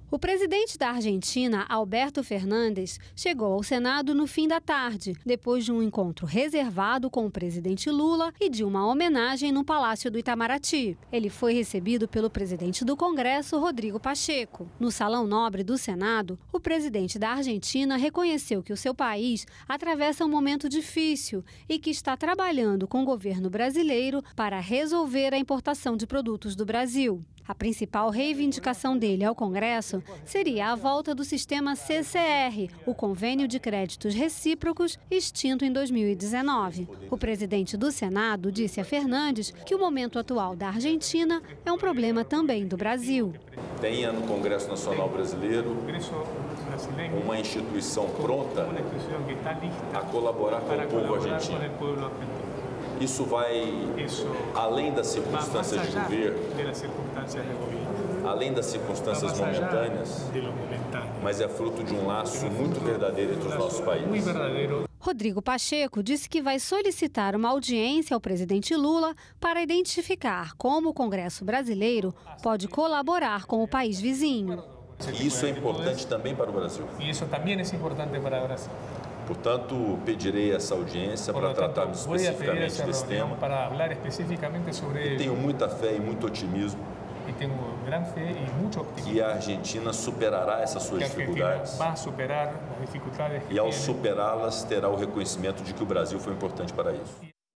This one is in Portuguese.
O presidente da Argentina, Alberto Fernandes, chegou ao Senado no fim da tarde, depois de um encontro reservado com o presidente Lula e de uma homenagem no Palácio do Itamaraty. Ele foi recebido pelo presidente do Congresso, Rodrigo Pacheco. No Salão Nobre do Senado, o presidente da Argentina reconheceu que o seu país atravessa um momento difícil e que está trabalhando com o governo brasileiro para resolver a importação de produtos do Brasil. A principal reivindicação dele ao Congresso seria a volta do sistema CCR, o Convênio de Créditos Recíprocos, extinto em 2019. O presidente do Senado disse a Fernandes que o momento atual da Argentina é um problema também do Brasil. Tenha no Congresso Nacional Brasileiro uma instituição pronta a colaborar com o povo argentino. Isso vai além das circunstâncias de governo, além das circunstâncias momentâneas, mas é fruto de um laço muito verdadeiro entre os nossos países. Rodrigo Pacheco disse que vai solicitar uma audiência ao presidente Lula para identificar como o Congresso brasileiro pode colaborar com o país vizinho. E isso é importante também para o Brasil. Portanto, pedirei essa audiência para tratarmos especificamente desse tema. E tenho muita fé e muito otimismo que a Argentina superará essas suas dificuldades e, ao superá-las, terá o reconhecimento de que o Brasil foi importante para isso.